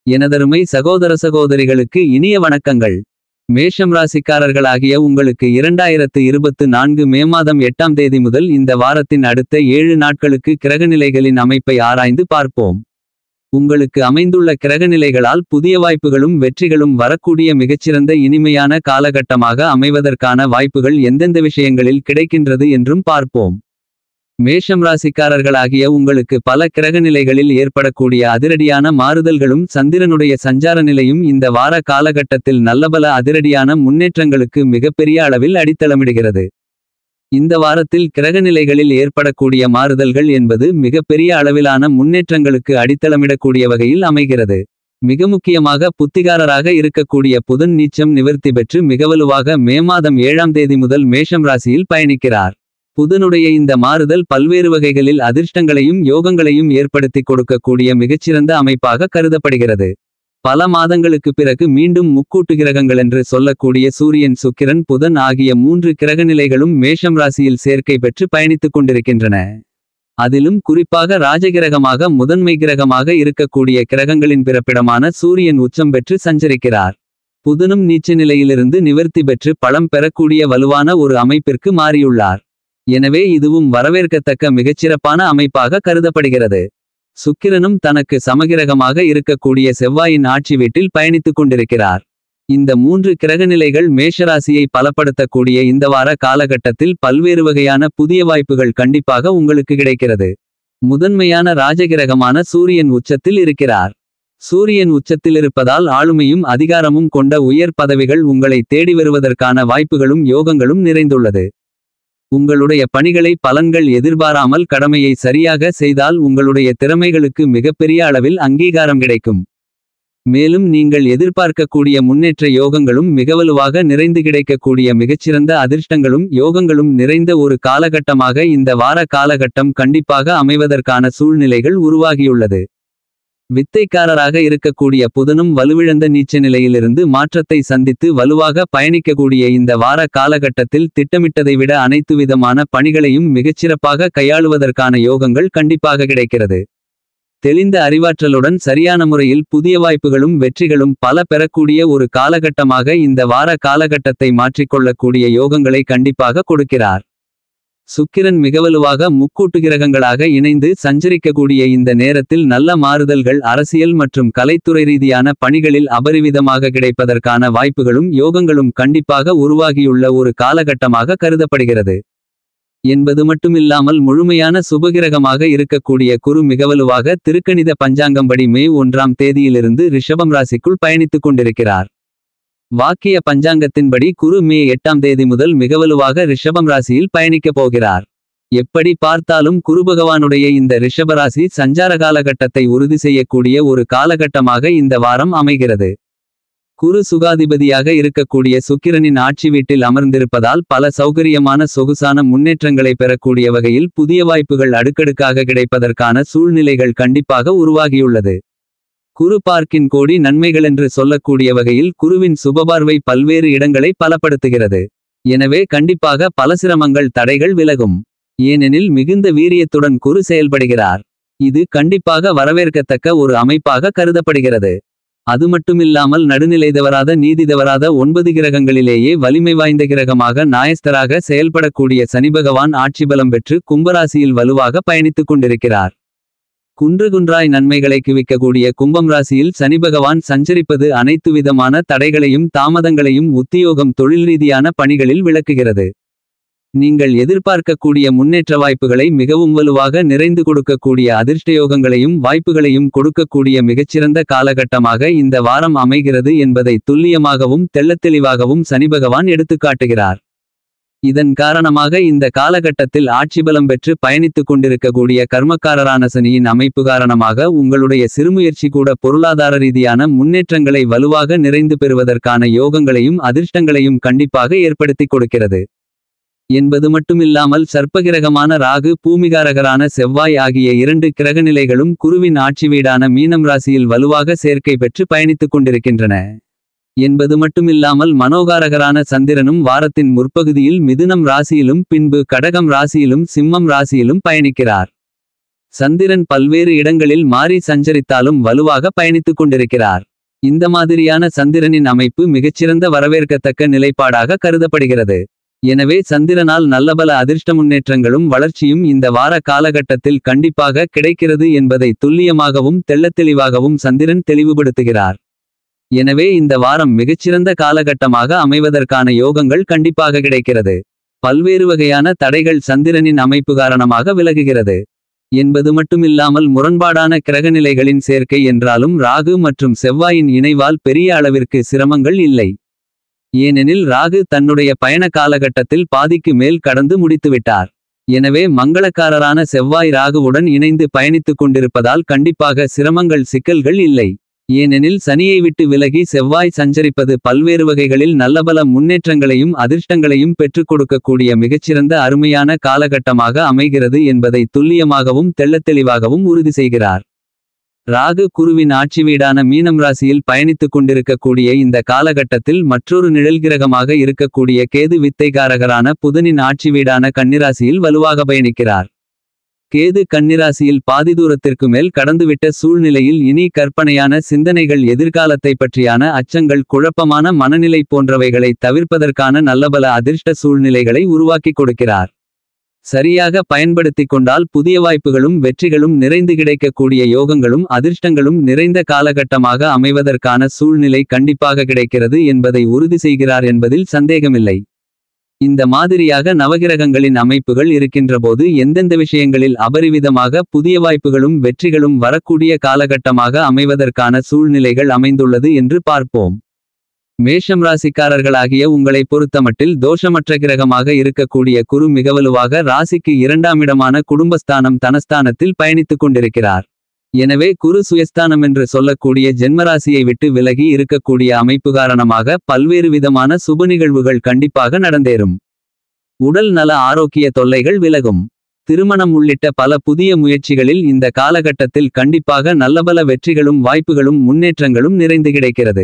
எனதருமை சகோதர சகோதரிகளுக்கு இனிய வணக்கங்கள். மேஷம் ராசிக்காரர்களாகிய உங்களுக்கு 2024 மே மாதம் 8ஆம் தேதி முதல் இந்த வாரத்தின் அடுத்த 7 நாட்களுக்கு கிரகநிலைகளின் அமைப்பை ஆராய்ந்து பார்ப்போம். உங்களுக்கு அமைந்துள்ள கிரகநிலைகளால் புதிய வாய்ப்புகளும் வெற்றிகளும் வரக்கூடிய மிகச்சிறந்த இனிமையான காலகட்டமாக அமைவதற்கான வாய்ப்புகள் எந்தெந்த விஷயங்களில் கிடைக்கின்றது என்றும் பார்ப்போம். மேஷம் ராசிக்காரர்களாகிய உங்களுக்கு பல கிரகநிலைகளில் ஏற்படக்கூடிய அதிரடியான மாறுதல்களும் சந்திரனுடைய சஞ்சார நிலையும் இந்த வார காலகட்டத்தில் நல்லபல அதிரடியான முன்னேற்றங்களுக்கு மிகப்பெரிய அளவில் அடித்தளமிடுகிறது. இந்த வாரத்தில் கிரகநிலைகளில் ஏற்படக்கூடிய மாறுதல்கள் என்பது மிகப்பெரிய அளவிலான முன்னேற்றங்களுக்கு அடித்தளமிடக்கூடிய வகையில் அமைகிறது. மிக முக்கியமாக புத்திகாரராக இருக்கக்கூடிய புதன் நீச்சம் நிவர்த்தி பெற்று மிகவலுவாக மே மாதம் 7ஆம் தேதி முதல் மேஷம் ராசியில் பயணிக்கிறார். புதனுடைய இந்த மாறுதல் பல்வேறு வகைகளில் அதிர்ஷ்டங்களையும் யோகங்களையும் ஏற்படுத்தி கொடுக்கக்கூடிய மிகச்சிறந்த அமைப்பாக கருதப்படுகிறது. பல மாதங்களுக்கு பிறகு மீண்டும் முக்கூட்டு கிரகங்களென்று சொல்லக்கூடிய சூரியன் சுக்கிரன் புதன் ஆகிய 3 கிரகநிலைகளும் மேஷம் ராசியில் சேர்க்கை பெற்று பயணித்துக் கொண்டிருக்கின்றன. அதிலும் குறிப்பாக ராஜகிரகமாக முதன்மை கிரகமாக இருக்கக்கூடிய கிரகங்களின் பிறப்பிடமான சூரியன் உச்சம் பெற்று சஞ்சரிக்கிறார். புதனும் நீச்ச நிலையிலிருந்து நிவர்த்தி பெற்று பலம் பெறக்கூடிய வலுவான ஒரு அமைப்பிற்கு மாறியுள்ளார். எனவே இதுவும் வரவேற்கத்தக்க மிகச்சிறப்பான அமைப்பாக கருதப்படுகிறது. சுக்கிரனும் தனக்கு சமகிரகமாக இருக்கக்கூடிய செவ்வாயின் ஆட்சி வீட்டில் பயணித்துக் கொண்டிருக்கிறார். இந்த 3 கிரகநிலைகள் மேஷராசியை பலப்படுத்தக்கூடிய இந்த வார காலகட்டத்தில் பல்வேறு வகையான புதிய வாய்ப்புகள் கண்டிப்பாக உங்களுக்கு கிடைக்கிறது. முதன்மையான ராஜகிரகமான சூரியன் உச்சத்தில் இருக்கிறார். சூரியன் உச்சத்தில் இருப்பதால் ஆளுமையும் அதிகாரமும் கொண்ட உயர் பதவிகள் உங்களை தேடி வருவதற்கான வாய்ப்புகளும் யோகங்களும் நிறைந்துள்ளது. உங்களுடைய பணிகளை பலன்கள் எதிர்பாராமல் கடமையை சரியாக செய்தால் உங்களுடைய திறமைகளுக்கு மிகப்பெரிய அளவில் அங்கீகாரம் கிடைக்கும். மேலும் நீங்கள் எதிர்பார்க்கக்கூடிய முன்னேற்ற யோகங்களும் மிகவலுவாக நிறைந்து கிடைக்கக்கூடிய மிகச்சிறந்த அதிர்ஷ்டங்களும் யோகங்களும் நிறைந்த ஒரு காலகட்டமாக இந்த வார காலகட்டம் கண்டிப்பாக அமைவதற்கான சூழ்நிலைகள் உருவாகியுள்ளது. வித்தைக்காரராக இருக்கக்கூடிய புதனும் வலுவிழந்த நீச்ச நிலையிலிருந்து மாற்றத்தை சந்தித்து வலுவாக பயணிக்கக்கூடிய இந்த வார காலகட்டத்தில் திட்டமிட்டதை விட அனைத்து விதமான பணிகளையும் மிகச்சிறப்பாக கையாளுவதற்கான யோகங்கள் கண்டிப்பாக கிடைக்கிறது. தெளிந்த அறிவாற்றலுடன் சரியான முறையில் புதிய வாய்ப்புகளும் வெற்றிகளும் பல பெறக்கூடிய ஒரு காலகட்டமாக இந்த வார காலகட்டத்தை மாற்றிக்கொள்ளக்கூடிய யோகங்களை கண்டிப்பாக கொடுக்கிறார். சுக்கிரன் மிகவலுவாக முக்கூட்டு கிரகங்களாக இணைந்து சஞ்சரிக்கக்கூடிய இந்த நேரத்தில் நல்ல மாறுதல்கள் அரசியல் மற்றும் கலைத்துறை ரீதியான பணிகளில் அபரிவிதமாக கிடைப்பதற்கான வாய்ப்புகளும் யோகங்களும் கண்டிப்பாக உருவாகியுள்ள ஒரு காலகட்டமாக கருதப்படுகிறது. என்பது மட்டுமில்லாமல் முழுமையான சுபகிரகமாக இருக்கக்கூடிய குரு மிகவலுவாக திருக்கணித பஞ்சாங்கம்படி மே 1ஆம் தேதியிலிருந்து ரிஷபம் ராசிக்குள் பயணித்துக் கொண்டிருக்கிறார். வாக்கிய பஞ்சாங்கத்தின்படி குரு மே 8ஆம் தேதி முதல் மிகவலுவாக ரிஷபம் ராசியில் பயணிக்கப் போகிறார். எப்படி பார்த்தாலும் குருபகவானுடைய இந்த ரிஷபராசி சஞ்சார காலகட்டத்தை உறுதி செய்யக்கூடிய ஒரு காலகட்டமாக இந்த வாரம் அமைகிறது. குரு சுகாதிபதியாக இருக்கக்கூடிய சுக்கிரனின் ஆட்சி வீட்டில் அமர்ந்திருப்பதால் பல சௌகரியமான சொகுசான முன்னேற்றங்களை பெறக்கூடிய வகையில் புதிய வாய்ப்புகள் அடுக்கடுக்காக கிடைப்பதற்கான சூழ்நிலைகள் கண்டிப்பாக உருவாகியுள்ளது. குரு பார்க்கின் கோடி நன்மைகளென்று சொல்லக்கூடிய வகையில் குருவின் சுபபார்வை பல்வேறு இடங்களை பலப்படுத்துகிறது. எனவே கண்டிப்பாக பல சிரமங்கள் தடைகள் விலகும். ஏனெனில் மிகுந்த வீரியத்துடன் குரு செயல்படுகிறார். இது கண்டிப்பாக வரவேற்கத்தக்க ஒரு அமைப்பாக கருதப்படுகிறது. அது மட்டுமில்லாமல் நடுநிலை தவறாத நீதி தவறாத 9 கிரகங்களிலேயே வலிமை வாய்ந்த கிரகமாக நாயஸ்தராக செயல்படக்கூடிய சனிபகவான் ஆட்சிபலம் பெற்று கும்பராசியில் வலுவாக பயணித்துக் கொண்டிருக்கிறார். குன்றுகுன்றாய் நன்மைகளை குவிக்கக்கூடிய கும்பம் ராசியில் சனிபகவான் சஞ்சரிப்பது அனைத்து விதமான தடைகளையும் தாமதங்களையும் உத்தியோகம் தொழில் ரீதியான பணிகளில் விளக்குகிறது. நீங்கள் எதிர்பார்க்கக்கூடிய முன்னேற்ற வாய்ப்புகளை மிகவும் வலுவாக நிறைந்து கொடுக்கக்கூடிய அதிர்ஷ்டயோகங்களையும் வாய்ப்புகளையும் கொடுக்கக்கூடிய மிகச்சிறந்த காலகட்டமாக இந்த வாரம் அமைகிறது என்பதை துல்லியமாகவும் தெள்ளத்தெளிவாகவும் சனிபகவான் எடுத்துக்காட்டுகிறார். இதன் காரணமாக இந்த காலகட்டத்தில் ஆட்சிபலம் பெற்று பயணித்துக் கொண்டிருக்கக்கூடிய கர்மக்காரரான சனியின் அமைப்பு காரணமாக உங்களுடைய சிறுமுயற்சி கூட பொருளாதார ரீதியான முன்னேற்றங்களை வலுவாக நிறைந்து பெறுவதற்கான யோகங்களையும் அதிர்ஷ்டங்களையும் கண்டிப்பாக ஏற்படுத்தி கொடுக்கிறது. என்பது மட்டுமில்லாமல் சர்ப்பகிரகமான ராகு பூமிகாரகரான செவ்வாய் ஆகிய 2 கிரகநிலைகளும் குருவின் ஆட்சி வீடான மீனம் ராசியில் வலுவாக சேர்க்கை பெற்று பயணித்துக் கொண்டிருக்கின்றன. என்பது மட்டுமில்லாமல் மனோகாரகரான சந்திரனும் வாரத்தின் முற்பகுதியில் மிதுனம் ராசியிலும் பின்பு கடகம் ராசியிலும் சிம்மம் ராசியிலும் பயணிக்கிறார். சந்திரன் பல்வேறு இடங்களில் மாறி சஞ்சரித்தாலும் வலுவாக பயணித்துக் கொண்டிருக்கிறார். இந்த மாதிரியான சந்திரனின் அமைப்பு மிகச்சிறந்த வரவேற்கத்தக்க நிலைப்பாடாக கருதப்படுகிறது. எனவே சந்திரனால் நல்லபல அதிர்ஷ்ட முன்னேற்றங்களும் வளர்ச்சியும் இந்த வார காலகட்டத்தில் கண்டிப்பாக கிடைக்கிறது என்பதை துல்லியமாகவும் தெள்ளத்தெளிவாகவும் சந்திரன் தெளிவுபடுத்துகிறார். எனவே இந்த வாரம் மிகச்சிறந்த காலகட்டமாக அமைவதற்கான யோகங்கள் கண்டிப்பாக கிடைக்கிறது. பல்வேறு வகையான தடைகள் சந்திரனின் அமைப்பு காரணமாக விலகுகிறது என்பது மட்டுமில்லாமல் முரண்பாடான கிரகநிலைகளின் சேர்க்கை என்றாலும் ராகு மற்றும் செவ்வாயின் இணைவால் பெரிய அளவிற்கு சிரமங்கள் இல்லை. ஏனெனில் ராகு தன்னுடைய பயண காலகட்டத்தில் பாதிக்கு மேல் கடந்து முடித்துவிட்டார். எனவே மங்களக்காரரான செவ்வாய் ராகுவுடன் இணைந்து பயணித்துக் கொண்டிருப்பதால் கண்டிப்பாக சிரமங்கள் சிக்கல்கள் இல்லை. ஏனெனில் சனியை விட்டு விலகி செவ்வாய் சஞ்சரிப்பது பல்வேறு வகைகளில் நல்லபல முன்னேற்றங்களையும் அதிர்ஷ்டங்களையும் பெற்றுக் கொடுக்கக்கூடிய மிகச்சிறந்த அருமையான காலகட்டமாக அமைகிறது என்பதை துல்லியமாகவும் தெள்ளத்தெளிவாகவும் உறுதி செய்கிறார். ராகு குருவின் ஆட்சி வீடான மீனம் ராசியில் பயணித்துக் கொண்டிருக்கக்கூடிய இந்த காலகட்டத்தில் மற்றொரு நிழல்கிரகமாக இருக்கக்கூடிய கேது வித்தைகாரகரான புதனின் ஆட்சி வீடான கன்னிராசியில் வலுவாக பயணிக்கிறார். கேது கன்னிராசியில் பாதி தூரத்திற்கு மேல் கடந்துவிட்ட சூழ்நிலையில் இனி கற்பனையான சிந்தனைகள் எதிர்காலத்தை பற்றியான அச்சங்கள் குழப்பமான மனநிலை போன்றவைகளை தவிர்ப்பதற்கான நல்லபல அதிர்ஷ்ட சூழ்நிலைகளை உருவாக்கி கொடுக்கிறார். சரியாக பயன்படுத்திக் கொண்டால் புதிய வாய்ப்புகளும் வெற்றிகளும் நிறைந்து கிடைக்கக்கூடிய யோகங்களும் அதிர்ஷ்டங்களும் நிறைந்த காலகட்டமாக அமைவதற்கான சூழ்நிலை கண்டிப்பாக கிடைக்கிறது என்பதை உறுதி செய்கிறார் என்பதில் சந்தேகமில்லை. இந்த மாதிரியாக நவகிரகங்களின் அமைப்புகள் இருக்கின்றபோது எந்தெந்த விஷயங்களில் அபரிவிதமாக புதிய வாய்ப்புகளும் வெற்றிகளும் வரக்கூடிய காலகட்டமாக அமைவதற்கான சூழ்நிலைகள் அமைந்துள்ளது என்று பார்ப்போம். மேஷம் ராசிக்காரர்களாகிய உங்களை பொறுத்தமட்டில் தோஷமற்ற கிரகமாக இருக்கக்கூடிய குரு மிகவலுவாக ராசிக்கு 2ஆம் இடமான குடும்பஸ்தானம் தனஸ்தானத்தில் பயணித்துக் கொண்டிருக்கிறார். எனவே குரு சுயஸ்தானம் என்று சொல்லக்கூடிய ஜென்மராசியை விட்டு விலகி இருக்கக்கூடிய அமைப்பு காரணமாக பல்வேறு விதமான சுப நிகழ்வுகள் கண்டிப்பாக நடந்தேறும். உடல் நல ஆரோக்கிய தொல்லைகள் விலகும். திருமணம் உள்ளிட்ட பல புதிய முயற்சிகளில் இந்த காலகட்டத்தில் கண்டிப்பாக நல்லபல வெற்றிகளும் வாய்ப்புகளும் முன்னேற்றங்களும் நிறைந்து கிடைக்கிறது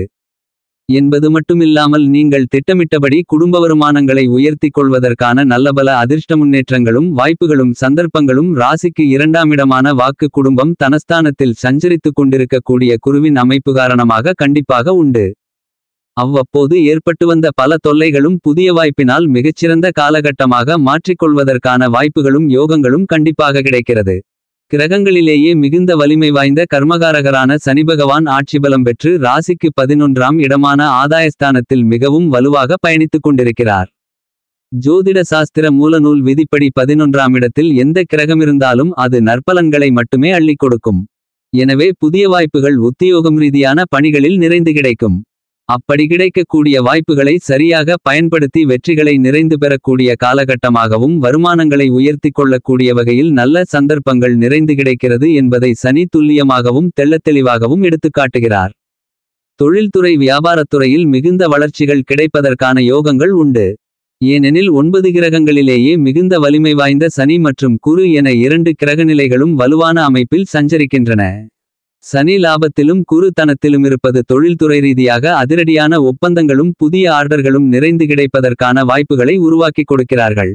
என்பது மட்டுமில்லாமல் நீங்கள் திட்டமிட்டபடி குடும்ப வருமானங்களை உயர்த்திக் கொள்வதற்கான நல்லபல அதிர்ஷ்ட முன்னேற்றங்களும் வாய்ப்புகளும் சந்தர்ப்பங்களும் ராசிக்கு 2ஆம் இடமான வாக்கு குடும்பம் தனஸ்தானத்தில் சஞ்சரித்துக் கொண்டிருக்கக்கூடிய குருவின் அமைப்பு காரணமாக கண்டிப்பாக உண்டு. அவ்வப்போது ஏற்பட்டு வந்த பல தொல்லைகளும் புதிய வாய்ப்பினால் மிகச்சிறந்த காலகட்டமாக மாற்றிக்கொள்வதற்கான வாய்ப்புகளும் யோகங்களும் கண்டிப்பாக கிடைக்கிறது. கிரகங்களிலேயே மிகுந்த வலிமை வாய்ந்த கர்மகாரகரான சனிபகவான் ஆட்சிபலம் பெற்று ராசிக்கு 11ஆம் இடமான ஆதாயஸ்தானத்தில் மிகவும் வலுவாக பயணித்துக் கொண்டிருக்கிறார். ஜோதிட சாஸ்திர மூலநூல் விதிப்படி 11ஆம் இடத்தில் எந்த கிரகமிருந்தாலும் அது நற்பலன்களை மட்டுமே அள்ளிக் கொடுக்கும். எனவே புதிய வாய்ப்புகள் உத்தியோகம் ரீதியான பணிகளில் நிறைந்து கிடைக்கும். அப்படி கிடைக்கக்கூடிய வாய்ப்புகளை சரியாக பயன்படுத்தி வெற்றிகளை நிறைந்து பெறக்கூடிய காலகட்டமாகவும் வருமானங்களை உயர்த்தி கொள்ளக்கூடிய வகையில் நல்ல சந்தர்ப்பங்கள் நிறைந்து கிடைக்கிறது என்பதை சனி துல்லியமாகவும் தெள்ளத்தெளிவாகவும் எடுத்துக்காட்டுகிறார். தொழில்துறை வியாபாரத்துறையில் மிகுந்த வளர்ச்சிகள் கிடைப்பதற்கான யோகங்கள் உண்டு. ஏனெனில் 9 கிரகங்களிலேயே மிகுந்த வலிமை வாய்ந்த சனி மற்றும் குரு என 2 கிரகநிலைகளும் வலுவான அமைப்பில் சஞ்சரிக்கின்றன. சனி லாபத்திலும் குரு தனத்திலும் இருப்பது தொழில்துறை ரீதியாக அதிரடியான ஒப்பந்தங்களும் புதிய ஆர்டர்களும் நிறைந்து கிடைப்பதற்கான வாய்ப்புகளை உருவாக்கி கொடுக்கிறார்கள்.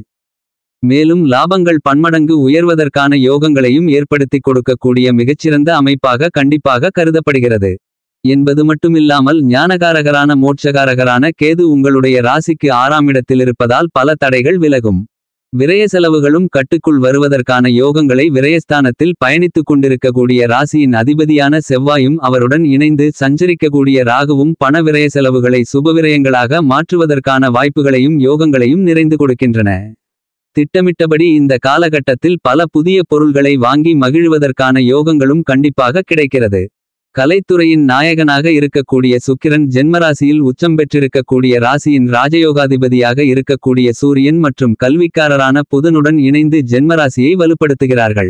மேலும் லாபங்கள் பன்மடங்கு உயர்வதற்கான யோகங்களையும் ஏற்படுத்தி கொடுக்கக்கூடிய மிகச்சிறந்த அமைப்பாக கண்டிப்பாக கருதப்படுகிறது என்பது மட்டுமில்லாமல் ஞானகாரகரான மோட்சகாரகரான கேது உங்களுடைய ராசிக்கு 6ஆம் இடத்தில் இருப்பதால் பல தடைகள் விலகும். விரய செலவுகளும் கட்டுக்குள் வருவதற்கான யோகங்களை விரயஸ்தானத்தில் பயணித்துக் கொண்டிருக்கக்கூடிய ராசியின் அதிபதியான செவ்வாயும் அவருடன் இணைந்து சஞ்சரிக்கக்கூடிய ராகுவும் பண விரய செலவுகளை சுபவிரயங்களாக மாற்றுவதற்கான வாய்ப்புகளையும் யோகங்களையும் நிறைந்து கொடுக்கின்றன. திட்டமிட்டபடி இந்த காலகட்டத்தில் பல புதிய பொருள்களை வாங்கி மகிழ்வதற்கான யோகங்களும் கண்டிப்பாக கிடைக்கிறது. கலைத்துறையின் நாயகனாக இருக்கக்கூடிய சுக்கிரன் ஜென்மராசியில் உச்சம் பெற்றிருக்கக்கூடிய ராசியின் ராஜயோகாதிபதியாக இருக்கக்கூடிய சூரியன் மற்றும் கல்விக்காரரான புதனுடன் இணைந்து ஜென்மராசியை வலுப்படுத்துகிறார்கள்.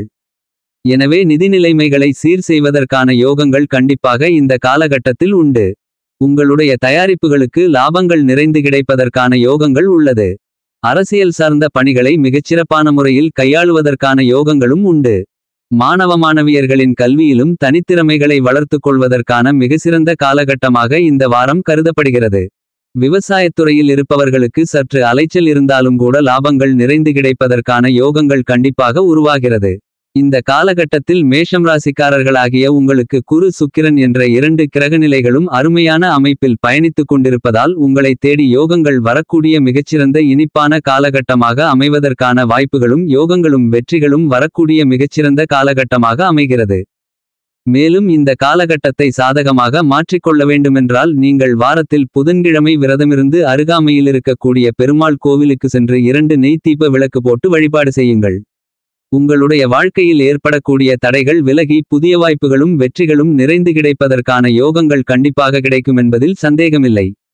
எனவே நிதி நிலைமைகளை சீர் செய்வதற்கான யோகங்கள் கண்டிப்பாக இந்த காலகட்டத்தில் உண்டு. உங்களுடைய தயாரிப்புகளுக்கு லாபங்கள் நிறைந்து கிடைப்பதற்கான யோகங்கள் உள்ளது. அரசியல் சார்ந்த பணிகளை மிகச்சிறப்பான முறையில் கையாளுவதற்கான யோகங்களும் உண்டு. மாணவ மாணவியர்களின் கல்வியிலும் தனித்திறமைகளை வளர்த்துக் கொள்வதற்கான மிகச்சிறந்த காலகட்டமாக இந்த வாரம் கருதப்படுகிறது. விவசாயத்துறையில் இருப்பவர்களுக்கு சற்று அலைச்சல் இருந்தாலும் கூட லாபங்கள் நிறைந்து கிடைப்பதற்கான யோகங்கள் கண்டிப்பாக உருவாகிறது. இந்த காலகட்டத்தில் மேஷம் ராசிக்காரர்களாகிய உங்களுக்கு குரு சுக்கிரன் என்ற 2 கிரகநிலைகளும் அருமையான அமைப்பில் பயணித்துக் கொண்டிருப்பதால் உங்களை தேடி யோகங்கள் வரக்கூடிய மிகச்சிறந்த இனிப்பான காலகட்டமாக அமைவதற்கான வாய்ப்புகளும் யோகங்களும் வெற்றிகளும் வரக்கூடிய மிகச்சிறந்த காலகட்டமாக அமைகிறது. மேலும் இந்த காலகட்டத்தை சாதகமாக மாற்றிக்கொள்ள வேண்டுமென்றால் நீங்கள் வாரத்தில் புதன்கிழமை விரதமிருந்து அருகாமையில் இருக்கக்கூடிய பெருமாள் கோவிலுக்கு சென்று 2 நெய் தீப விளக்கு போட்டு வழிபாடு செய்யுங்கள். உங்களுடைய வாழ்க்கையில் ஏற்படக்கூடிய தடைகள் விலகி புதிய வாய்ப்புகளும் வெற்றிகளும் நிறைந்து கிடைப்பதற்கான யோகங்கள் கண்டிப்பாக கிடைக்கும் என்பதில் சந்தேகமில்லை.